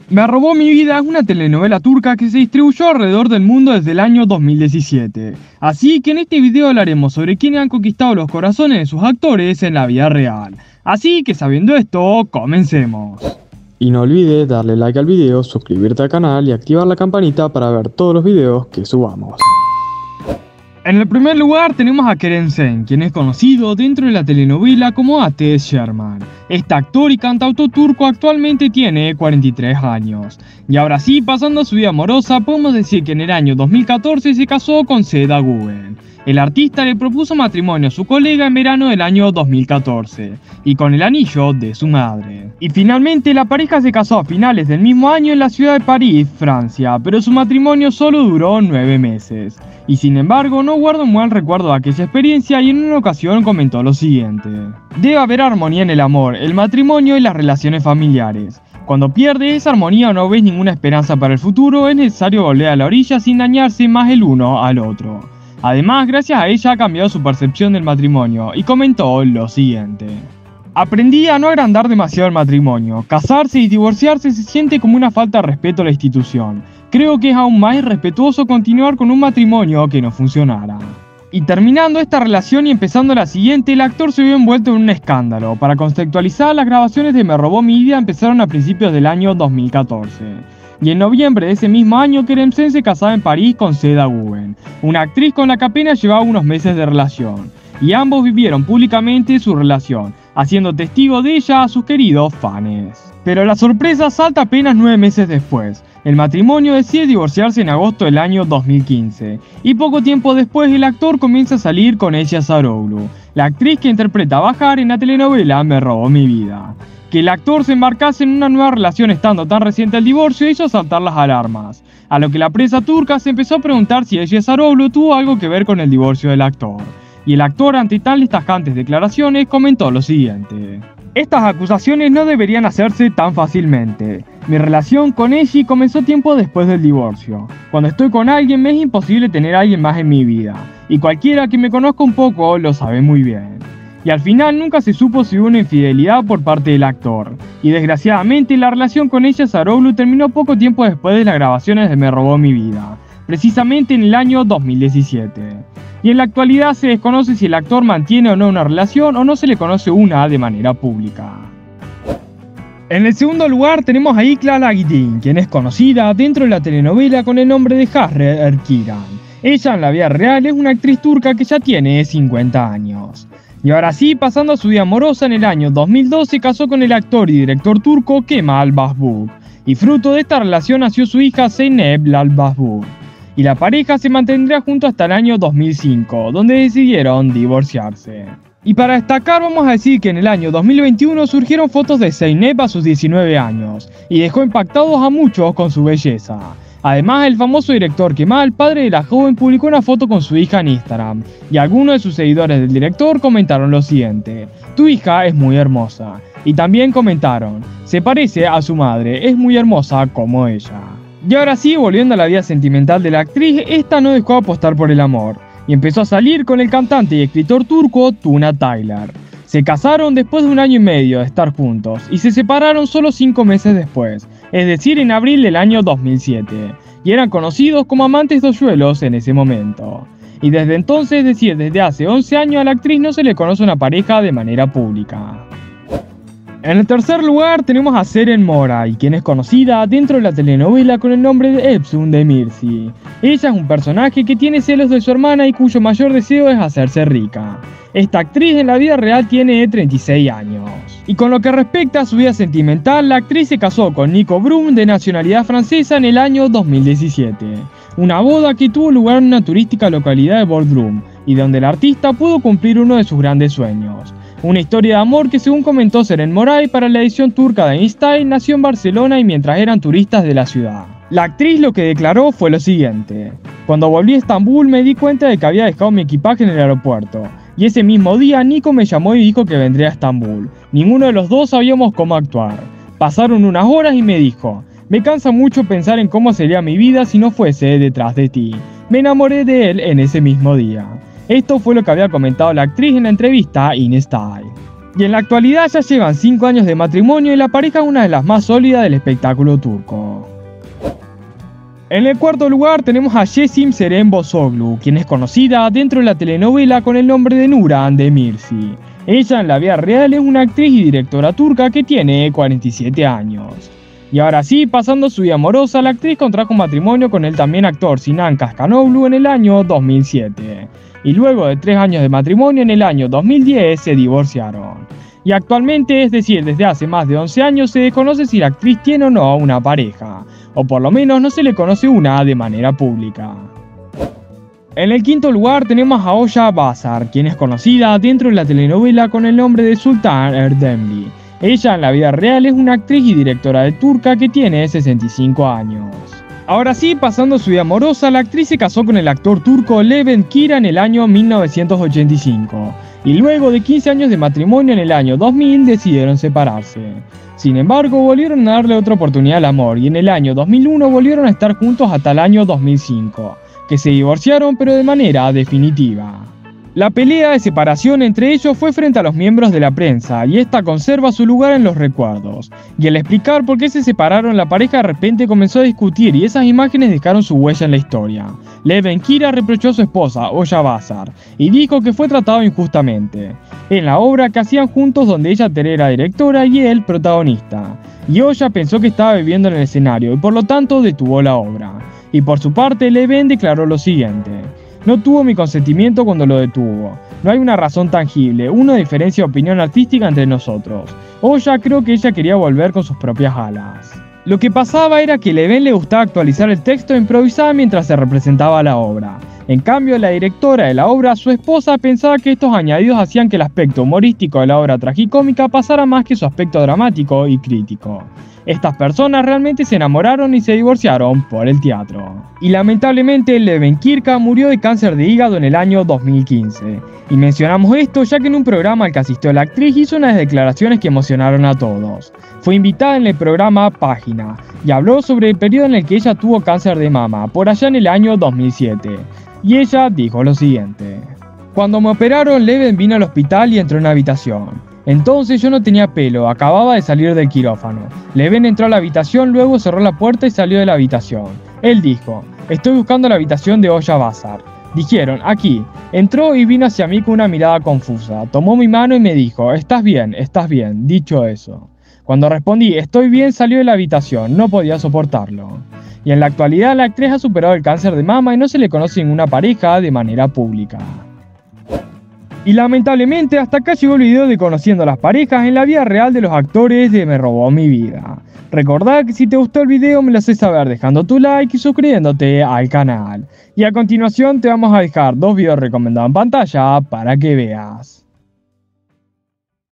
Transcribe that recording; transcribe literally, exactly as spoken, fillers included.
Me robó mi vida es una telenovela turca que se distribuyó alrededor del mundo desde el año dos mil diecisiete. Así que en este video hablaremos sobre quiénes han conquistado los corazones de sus actores en la vida real. Así que sabiendo esto, comencemos. Y no olvides darle like al video, suscribirte al canal y activar la campanita para ver todos los videos que subamos. En el primer lugar tenemos a Kerem Sen, quien es conocido dentro de la telenovela como Ateş Sherman. Este actor y cantautor turco actualmente tiene cuarenta y tres años. Y ahora sí, pasando a su vida amorosa, podemos decir que en el año dos mil catorce se casó con Seda Güven. El artista le propuso matrimonio a su colega en verano del año dos mil catorce, y con el anillo de su madre. Y finalmente la pareja se casó a finales del mismo año en la ciudad de París, Francia, pero su matrimonio solo duró nueve meses. Y sin embargo no guarda un buen recuerdo de aquella experiencia y en una ocasión comentó lo siguiente: debe haber armonía en el amor, el matrimonio y las relaciones familiares. Cuando pierde esa armonía o no ves ninguna esperanza para el futuro, es necesario volver a la orilla sin dañarse más el uno al otro. Además, gracias a ella ha cambiado su percepción del matrimonio y comentó lo siguiente: aprendí a no agrandar demasiado el matrimonio. Casarse y divorciarse se siente como una falta de respeto a la institución. Creo que es aún más irrespetuoso continuar con un matrimonio que no funcionara. Y terminando esta relación y empezando la siguiente, el actor se vio envuelto en un escándalo. Para contextualizar, las grabaciones de Me robó mi vida empezaron a principios del año dos mil catorce. Y en noviembre de ese mismo año, Kerem Sen se casaba en París con Seda Güven, una actriz con la que apenas llevaba unos meses de relación. Y ambos vivieron públicamente su relación, haciendo testigo de ella a sus queridos fans. Pero la sorpresa salta apenas nueve meses después. El matrimonio decide divorciarse en agosto del año dos mil quince, y poco tiempo después el actor comienza a salir con Ece Sarıoğlu, la actriz que interpreta a Bahar en la telenovela Me robó mi vida. Que el actor se embarcase en una nueva relación estando tan reciente el divorcio hizo saltar las alarmas, a lo que la prensa turca se empezó a preguntar si Ece Sarıoğlu tuvo algo que ver con el divorcio del actor. Y el actor, ante tan tajantes declaraciones, comentó lo siguiente: estas acusaciones no deberían hacerse tan fácilmente. Mi relación con Ece comenzó tiempo después del divorcio. Cuando estoy con alguien me es imposible tener a alguien más en mi vida, y cualquiera que me conozca un poco lo sabe muy bien. Y al final nunca se supo si hubo una infidelidad por parte del actor. Y desgraciadamente la relación con Ece Sarıoğlu terminó poco tiempo después de las grabaciones de Me robó mi vida, precisamente en el año dos mil diecisiete. Y en la actualidad se desconoce si el actor mantiene o no una relación o no se le conoce una de manera pública. En el segundo lugar tenemos a İlknur Gündüz, quien es conocida dentro de la telenovela con el nombre de Hasret Erkiran. Ella en la vida real es una actriz turca que ya tiene cincuenta años. Y ahora sí, pasando a su vida amorosa, en el año dos mil dos se casó con el actor y director turco Kemal Bahbuk, y fruto de esta relación nació su hija Zeynep Lal Bahbuk. Y la pareja se mantendrá junto hasta el año dos mil cinco, donde decidieron divorciarse. Y para destacar vamos a decir que en el año dos mil veintiuno surgieron fotos de Zeynep a sus diecinueve años, y dejó impactados a muchos con su belleza. Además, el famoso director Kemal, padre de la joven, publicó una foto con su hija en Instagram, y algunos de sus seguidores del director comentaron lo siguiente: tu hija es muy hermosa. Y también comentaron: se parece a su madre, es muy hermosa como ella. Y ahora sí, volviendo a la vida sentimental de la actriz, esta no dejó de apostar por el amor, y empezó a salir con el cantante y escritor turco Tuna Taylan. Se casaron después de un año y medio de estar juntos, y se separaron solo cinco meses después, es decir, en abril del año dos mil siete, y eran conocidos como amantes doyuelos en ese momento. Y desde entonces, es decir, desde hace once años, a la actriz no se le conoce una pareja de manera pública. En el tercer lugar tenemos a Ceren Moray, quien es conocida dentro de la telenovela con el nombre de Efsun Demirci. Ella es un personaje que tiene celos de su hermana y cuyo mayor deseo es hacerse rica. Esta actriz en la vida real tiene treinta y seis años. Y con lo que respecta a su vida sentimental, la actriz se casó con Nico Brum, de nacionalidad francesa, en el año dos mil diecisiete. Una boda que tuvo lugar en una turística localidad de Bodrum, y donde el artista pudo cumplir uno de sus grandes sueños. Una historia de amor que, según comentó Ceren Moray para la edición turca de InStyle, nació en Barcelona y mientras eran turistas de la ciudad. La actriz lo que declaró fue lo siguiente: cuando volví a Estambul me di cuenta de que había dejado mi equipaje en el aeropuerto, y ese mismo día Nico me llamó y dijo que vendría a Estambul. Ninguno de los dos sabíamos cómo actuar. Pasaron unas horas y me dijo: me cansa mucho pensar en cómo sería mi vida si no fuese detrás de ti. Me enamoré de él en ese mismo día. Esto fue lo que había comentado la actriz en la entrevista InStyle. Y en la actualidad ya llevan cinco años de matrimonio y la pareja es una de las más sólidas del espectáculo turco. En el cuarto lugar tenemos a Yeşim Seren Bozoglu, quien es conocida dentro de la telenovela con el nombre de Nuran Demirci. Ella en la vida real es una actriz y directora turca que tiene cuarenta y siete años. Y ahora sí, pasando a su vida amorosa, la actriz contrajo matrimonio con el también actor Sinan Kaskanoglu en el año dos mil siete. Y luego de tres años de matrimonio en el año dos mil diez se divorciaron. Y actualmente, es decir, desde hace más de once años, se desconoce si la actriz tiene o no una pareja, o por lo menos no se le conoce una de manera pública. En el quinto lugar tenemos a Oya Basar, quien es conocida dentro de la telenovela con el nombre de Sultan Erdemli. Ella en la vida real es una actriz y directora de turca que tiene sesenta y cinco años. Ahora sí, pasando a su vida amorosa, la actriz se casó con el actor turco Levent Kira en el año mil novecientos ochenta y cinco. Y luego de quince años de matrimonio en el año dos mil decidieron separarse. Sin embargo, volvieron a darle otra oportunidad al amor y en el año dos mil uno volvieron a estar juntos hasta el año dos mil cinco, que se divorciaron pero de manera definitiva. La pelea de separación entre ellos fue frente a los miembros de la prensa y esta conserva su lugar en los recuerdos. Y al explicar por qué se separaron, la pareja de repente comenzó a discutir y esas imágenes dejaron su huella en la historia. Levent Kira reprochó a su esposa, Oya Basar, y dijo que fue tratado injustamente. En la obra que hacían juntos donde ella era directora y él protagonista. Y Oya pensó que estaba viviendo en el escenario y por lo tanto detuvo la obra. Y por su parte Levent declaró lo siguiente: no tuvo mi consentimiento cuando lo detuvo. No hay una razón tangible, una diferencia de opinión artística entre nosotros. Oya creo que ella quería volver con sus propias alas. Lo que pasaba era que a Levent le gustaba actualizar el texto e improvisar mientras se representaba la obra. En cambio, la directora de la obra, su esposa, pensaba que estos añadidos hacían que el aspecto humorístico de la obra tragicómica pasara más que su aspecto dramático y crítico. Estas personas realmente se enamoraron y se divorciaron por el teatro. Y lamentablemente Levent Kira murió de cáncer de hígado en el año dos mil quince. Y mencionamos esto ya que en un programa al que asistió la actriz hizo unas declaraciones que emocionaron a todos. Fue invitada en el programa Página y habló sobre el periodo en el que ella tuvo cáncer de mama, por allá en el año dos mil siete. Y ella dijo lo siguiente: cuando me operaron, Levent vino al hospital y entró en la habitación. Entonces yo no tenía pelo, acababa de salir del quirófano. Levent entró a la habitación, luego cerró la puerta y salió de la habitación. Él dijo: estoy buscando la habitación de Oya Basar. Dijeron: aquí. Entró y vino hacia mí con una mirada confusa. Tomó mi mano y me dijo: estás bien, estás bien. Dicho eso, cuando respondí estoy bien, salió de la habitación, no podía soportarlo. Y en la actualidad la actriz ha superado el cáncer de mama y no se le conoce ninguna pareja de manera pública. Y lamentablemente hasta acá llegó el video de conociendo las parejas en la vida real de los actores de Me Robó Mi Vida. Recordá que si te gustó el video me lo haces saber dejando tu like y suscribiéndote al canal. Y a continuación te vamos a dejar dos videos recomendados en pantalla para que veas.